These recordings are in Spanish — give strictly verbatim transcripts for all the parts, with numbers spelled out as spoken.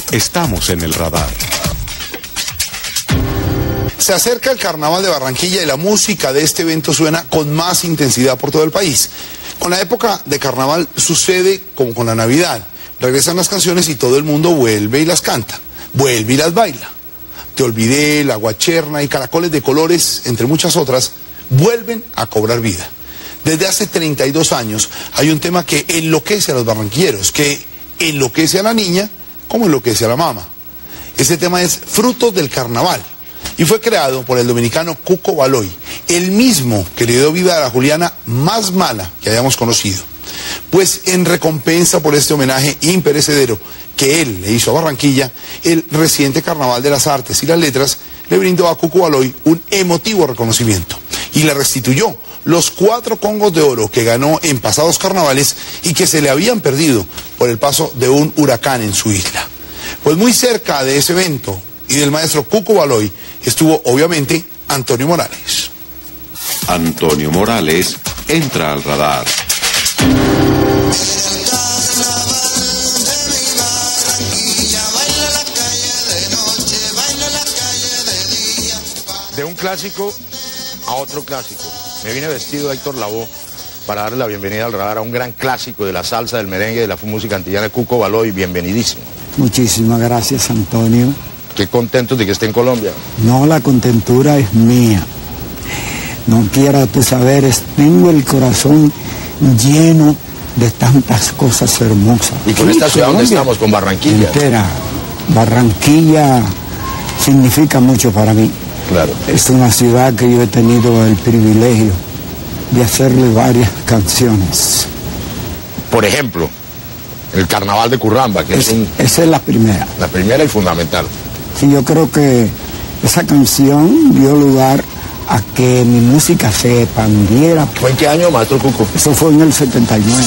Estamos en el radar. Se acerca el Carnaval de Barranquilla y la música de este evento suena con más intensidad por todo el país. Con la época de Carnaval sucede como con la Navidad. Regresan las canciones y todo el mundo vuelve y las canta, vuelve y las baila. Te olvidé, La Guacherna y Caracoles de Colores, entre muchas otras, vuelven a cobrar vida. Desde hace treinta y dos años hay un tema que enloquece a los barranquilleros, que enloquece a la niña como enloquece a la mamá. Ese tema es Frutos del Carnaval y fue creado por el dominicano Cuco Baloy, el mismo que le dio vida a la Juliana más mala que hayamos conocido. Pues en recompensa por este homenaje imperecedero que él le hizo a Barranquilla, el reciente Carnaval de las Artes y las Letras le brindó a Cuco Baloy un emotivo reconocimiento y le restituyó los cuatro congos de oro que ganó en pasados carnavales y que se le habían perdido por el paso de un huracán en su isla. Pues muy cerca de ese evento y del maestro Cuco Baloy estuvo obviamente Antonio Morales. Antonio Morales entra al radar. De un clásico a otro clásico. Me vine vestido de Héctor Lavoe para darle la bienvenida al radar a un gran clásico de la salsa, del merengue, de la música antillana, Cuco Baloy. Bienvenidísimo. Muchísimas gracias, Antonio. Qué contentos de que esté en Colombia. No, la contentura es mía. No quiera tú saber, tengo el corazón lleno de tantas cosas hermosas. ¿Y con esta ciudad dónde estamos? Con Barranquilla. Entera. Barranquilla significa mucho para mí. Claro. Es una ciudad que yo he tenido el privilegio de hacerle varias canciones. Por ejemplo, el Carnaval de Curramba, que es, es un... Esa es la primera. La primera y fundamental. Sí, yo creo que esa canción dio lugar a que mi música se expandiera. ¿Fue en qué año, maestro Cuco? Eso fue en el setenta y nueve.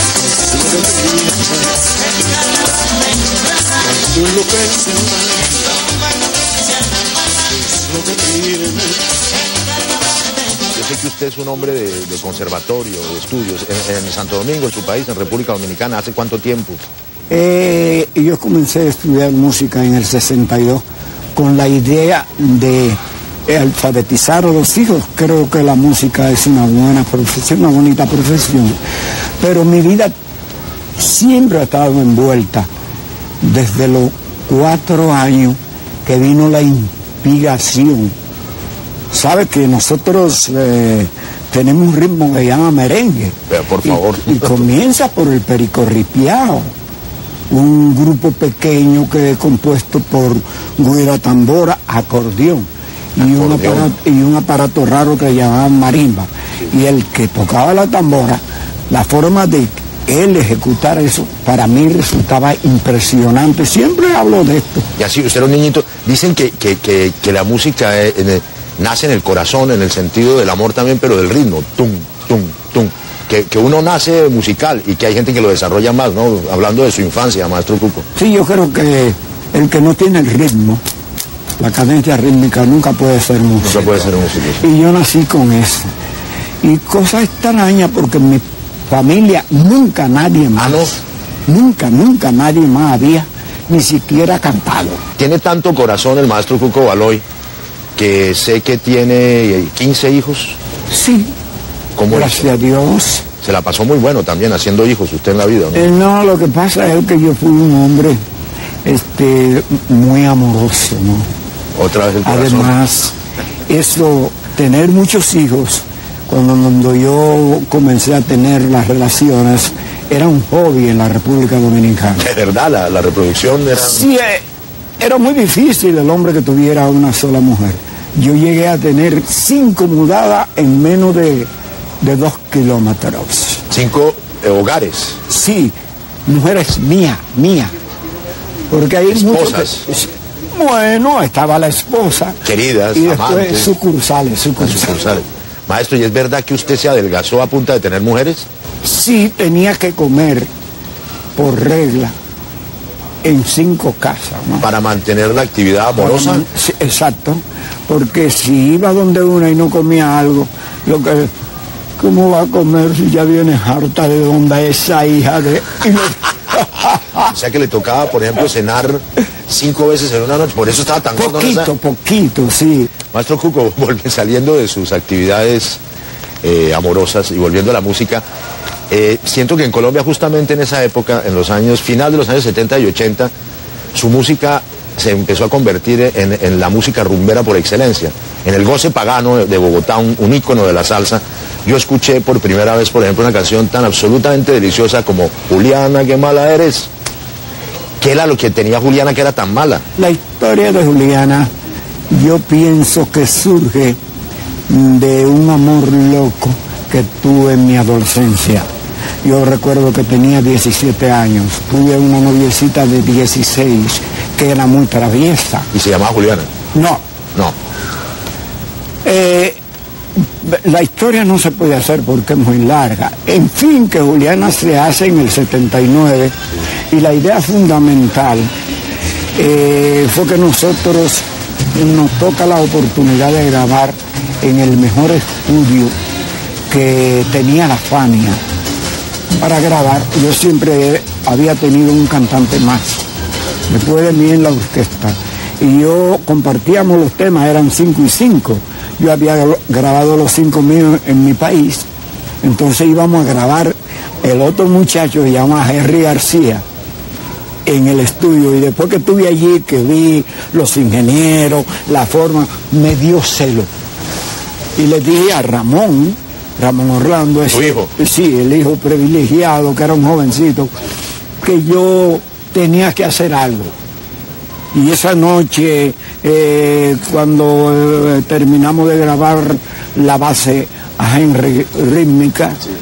Yo sé que usted es un hombre de, de conservatorio, de estudios, en, en Santo Domingo, en su país, en República Dominicana. ¿Hace cuánto tiempo? Eh, yo comencé a estudiar música en el sesenta y dos con la idea de alfabetizar a los hijos. Creo que la música es una buena profesión, una bonita profesión, pero mi vida siempre ha estado envuelta desde los cuatro años que vino la inspiración. Sabe que nosotros eh, tenemos un ritmo que se llama merengue. Pero por favor. Y, y comienza por el pericorripiao, un grupo pequeño que es compuesto por güira, tambora, acordeón. Y un, aparato, y un aparato raro que llamaban marimba. Y el que tocaba la tambora, la forma de él ejecutar eso, para mí resultaba impresionante. Siempre hablo de esto. Y así, usted era un niñito. Dicen que, que, que, que la música eh, eh, nace en el corazón, en el sentido del amor también, pero del ritmo. Tum, tum, tum. Que, que uno nace musical y que hay gente que lo desarrolla más, ¿no? Hablando de su infancia, maestro Cuco. Sí, yo creo que el que no tiene el ritmo, la cadencia rítmica, nunca puede ser músico. Nunca puede ser músico. Y yo nací con eso. Y cosa extraña porque en mi familia nunca nadie más, ¿Ah, no? nunca, nunca nadie más había ni siquiera cantado. Tiene tanto corazón el maestro Cuco Baloy que sé que tiene quince hijos. Sí, ¿Cómo gracias hizo? a Dios. Se la pasó muy bueno también haciendo hijos usted en la vida, ¿no? Eh, no, lo que pasa es que yo fui un hombre este, muy amoroso, ¿no? Otra vez el corazón. Además, eso, tener muchos hijos, cuando, cuando yo comencé a tener las relaciones, era un hobby en la República Dominicana. De verdad, la, la reproducción era... Sí, eh, era muy difícil el hombre que tuviera una sola mujer. Yo llegué a tener cinco mudadas en menos de, de dos kilómetros. Cinco eh, hogares. Sí, mujeres mía, mía. Porque hay esposas. Muchos, bueno, estaba la esposa. Queridas, y después amantes. sucursales, sucursales. sucursales. Maestro, ¿y es verdad que usted se adelgazó a punta de tener mujeres? Sí, tenía que comer por regla en cinco casas, ¿no? Para mantener la actividad amorosa. Para, sí, exacto, porque si iba donde una y no comía algo, lo que, ¿cómo va a comer si ya viene harta de donde esa hija de... O sea que le tocaba, por ejemplo, cenar cinco veces en una noche, por eso estaba tan gordo. Poquito, poquito, sí. Maestro Cuco, saliendo de sus actividades eh, amorosas y volviendo a la música, eh, siento que en Colombia justamente en esa época, en los años, final de los años setenta y ochenta, su música se empezó a convertir en, en la música rumbera por excelencia, en el goce pagano de Bogotá, un, un ícono de la salsa. Yo escuché por primera vez, por ejemplo, una canción tan absolutamente deliciosa como Juliana, qué mala eres. ¿Qué era lo que tenía Juliana que era tan mala? La historia de Juliana, yo pienso que surge de un amor loco que tuve en mi adolescencia. Yo recuerdo que tenía diecisiete años, tuve una noviecita de dieciséis que era muy traviesa. ¿Y se llamaba Juliana? No. No. Eh, la historia no se puede hacer porque es muy larga. En fin, que Juliana se hace en el setenta y nueve y la idea fundamental eh, fue que nosotros nos toca la oportunidad de grabar en el mejor estudio que tenía la Fania para grabar. Yo siempre había tenido un cantante más después de mí en la orquesta y yo compartíamos los temas, eran cinco y cinco. Yo había grabado los cinco míos en mi país, entonces íbamos a grabar el otro muchacho que se llama Henry García en el estudio, y después que estuve allí, que vi los ingenieros, la forma, me dio celo. Y le dije a Ramón, Ramón Orlando, ese, ¿tu hijo? Sí, el hijo privilegiado, que era un jovencito, que yo tenía que hacer algo. Y esa noche, eh, cuando eh, terminamos de grabar la base a Henry rítmica, sí.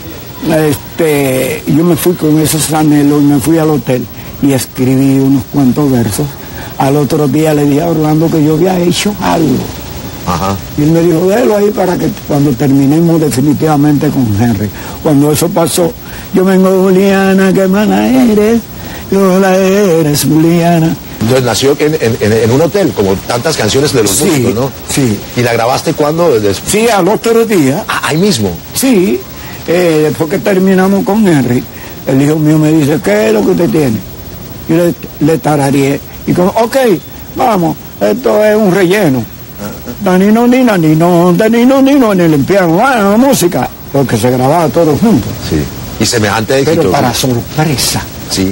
este, yo me fui con esos anhelos y me fui al hotel y escribí unos cuantos versos. Al otro día le dije a Orlando que yo había hecho algo. Ajá. Y él me dijo, déjalo ahí para que cuando terminemos definitivamente con Henry. Cuando eso pasó, yo vengo, Juliana, qué mala eres, yo la eres, Juliana. Entonces nació en, en, en un hotel, como tantas canciones de los sí, músicos, ¿no? Sí. ¿Y la grabaste cuándo? Después. Sí, al otro día. Ah, ahí mismo. Sí, eh, después que terminamos con Henry, el hijo mío me dice, ¿qué es lo que usted tiene? Yo le, le tarareé. Y como, ok, vamos, esto es un relleno. Danino, nina, nino, danino, nino, en el piano, la música, porque se grababa todo junto. Sí. Y semejante éxito. Pero para sorpresa. Sí.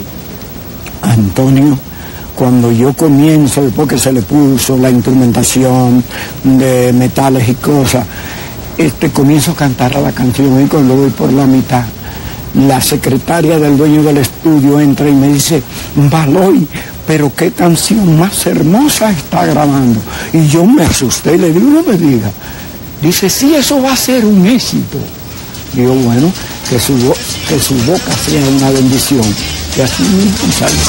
Antonio, cuando yo comienzo, después que se le puso la instrumentación de metales y cosas, este, comienzo a cantar a la canción y cuando voy por la mitad, la secretaria del dueño del estudio entra y me dice, Baloy, pero qué canción más hermosa está grabando. Y yo me asusté y le digo, no me diga. Dice, sí, eso va a ser un éxito. Digo, bueno, que su, que su boca sea una bendición. Y así mismo salió.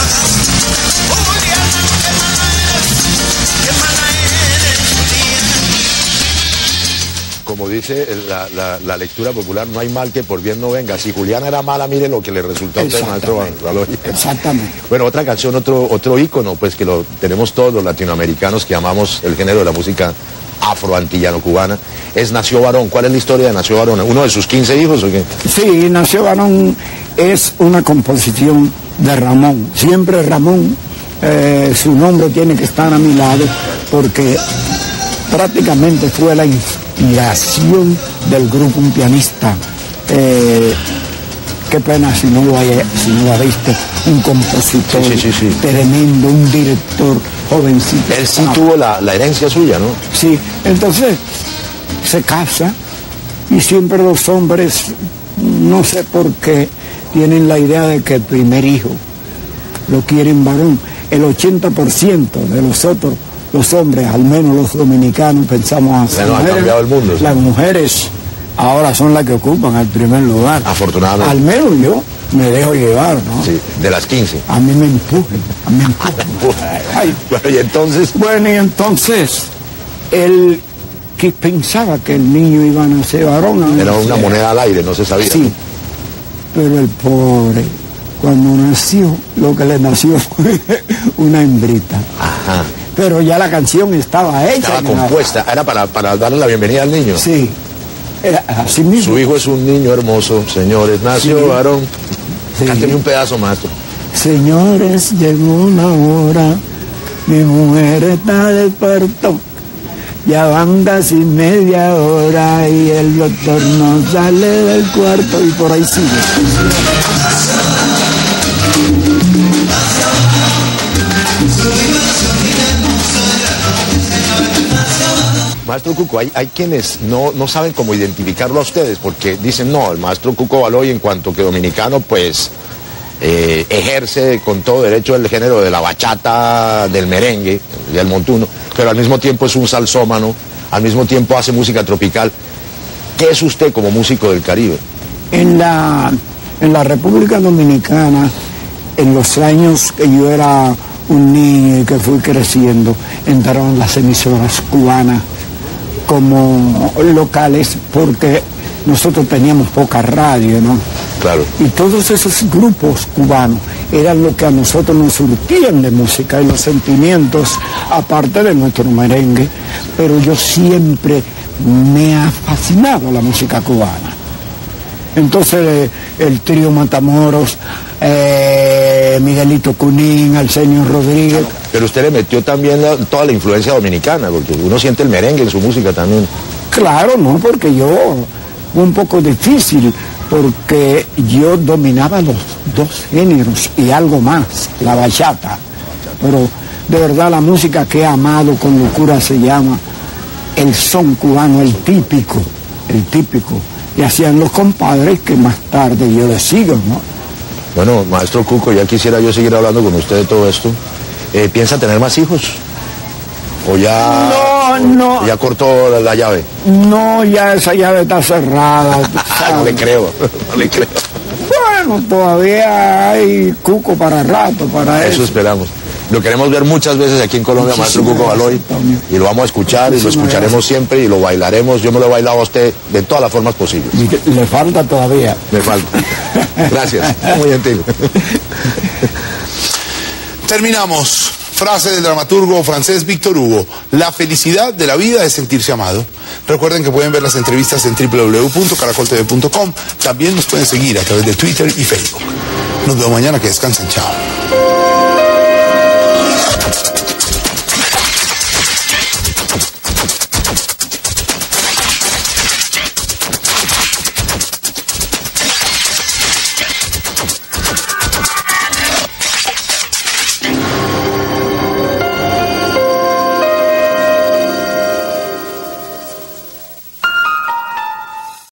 Como dice la, la, la lectura popular, no hay mal que por bien no venga. Si Juliana era mala, mire lo que le resultó a usted, maestro Baloy. Exactamente. Bueno, otra canción, otro, otro ícono, pues que lo tenemos todos los latinoamericanos que amamos el género de la música afro-antillano-cubana, es Nació Varón. ¿Cuál es la historia de Nació Varón? ¿Uno de sus quince hijos o qué? Sí, Nació Varón es una composición de Ramón. Siempre Ramón, eh, su nombre tiene que estar a mi lado porque prácticamente fue la inspiración del grupo, un pianista. Eh, qué pena si no lo, hay, si no lo ha visto, un compositor sí, sí, sí, sí. tremendo, un director jovencito. Él sí ah, tuvo la, la herencia suya, ¿no? Sí, entonces se casa y siempre los hombres, no sé por qué, tienen la idea de que el primer hijo lo quieren varón. El ochenta por ciento de nosotros, los hombres, al menos los dominicanos, pensamos así. Bueno, ha cambiado el mundo. Las mujeres ahora son las que ocupan el primer lugar. Afortunadamente. Al menos yo me dejo llevar, ¿no? Sí, de las quince. A mí me empujan, a mí me empujan. Ay, bueno, y entonces... Bueno, y entonces, él que pensaba que el niño iba a nacer varón. ¿no? Era una moneda al aire, no se sabía. Sí, pero el pobre, cuando nació, lo que le nació fue una hembrita. Ajá. Pero ya la canción estaba hecha. Estaba compuesta, era para, para darle la bienvenida al niño. Sí, era así mismo. Su hijo es un niño hermoso, señores, nació sí. varón. Sí. Cánteme un pedazo, maestro. Señores, llegó una hora, mi mujer está de parto, ya van casi media hora y el doctor no sale del cuarto y por ahí sigue. Maestro Cuco, hay, hay quienes no, no saben cómo identificarlo a ustedes, porque dicen, no, el maestro Cuco Baloy, en cuanto que dominicano, pues eh, ejerce con todo derecho el género de la bachata, del merengue, del montuno, pero al mismo tiempo es un salsómano, al mismo tiempo hace música tropical. ¿Qué es usted como músico del Caribe? En la, en la República Dominicana, en los años que yo era un niño y que fui creciendo, entraron las emisoras cubanas como locales, porque nosotros teníamos poca radio, ¿no? Claro. Y todos esos grupos cubanos eran lo que a nosotros nos surtían de música y los sentimientos, aparte de nuestro merengue, pero yo siempre me ha fascinado la música cubana. Entonces el trío Matamoros, eh, Miguelito Cunín, Arsenio Rodríguez. Pero usted le metió también la, toda la influencia dominicana, porque uno siente el merengue en su música también. Claro, no, porque yo, un poco difícil, porque yo dominaba los dos géneros y algo más, la bachata. Pero de verdad la música que he amado con locura se llama el son cubano, el típico, el típico. Y hacían los compadres que más tarde yo les sigo, ¿no? Bueno, maestro Cuco, ya quisiera yo seguir hablando con usted de todo esto. Eh, ¿Piensa tener más hijos? ¿O ya, no, no. O ya cortó la, la llave? No, ya esa llave está cerrada. No le creo, no le creo. Bueno, todavía hay Cuco para rato, para eso. Eso esperamos. Lo queremos ver muchas veces aquí en Colombia, maestro Cuco Baloy, y lo vamos a escuchar y lo escucharemos siempre y lo bailaremos. Yo me lo he bailado a usted de todas las formas posibles. Le falta todavía. Me falta. Gracias, muy gentil. Terminamos. Frase del dramaturgo francés Víctor Hugo: la felicidad de la vida es sentirse amado. Recuerden que pueden ver las entrevistas en doble u doble u doble u punto caracol t v punto com. También nos pueden seguir a través de Twitter y Facebook. Nos vemos mañana, que descansen. Chao.